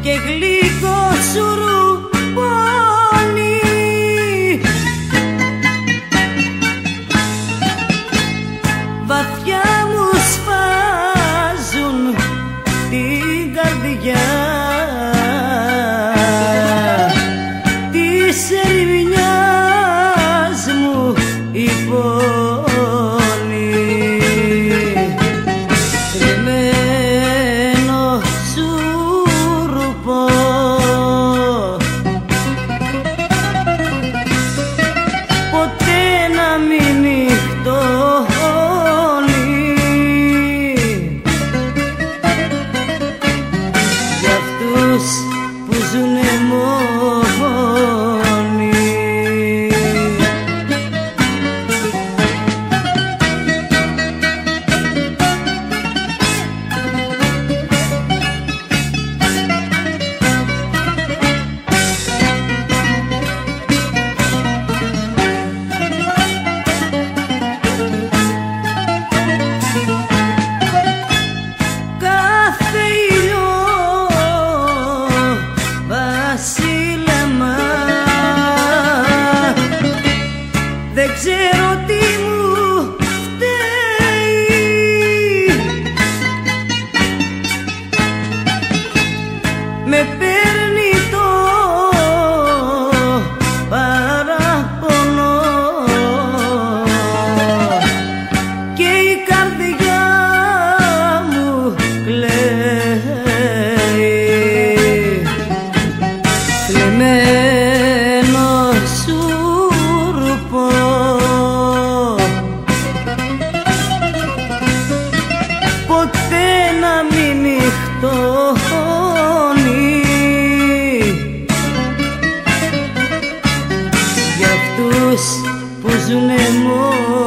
και γλυκό σουρουπώνει. Βαθιά μου σφάζουν την καρδιά της ερημινιάς μου η πόνη. Θλιμμένο σουρουπό ποτέ να μην νυχτώνει. Για αυτούς που ζουνε μόνοι. Κάθε ήλιο βασίλεμα, δεν ξέρω τι μου φταίει. Με παίρνει το παράπονο και η καρδιά μου κλαίει. Θλιμμένο σουρουπό ποτέ να μην νυχτώνει. Για αυτούς που ζουνε μόνοι.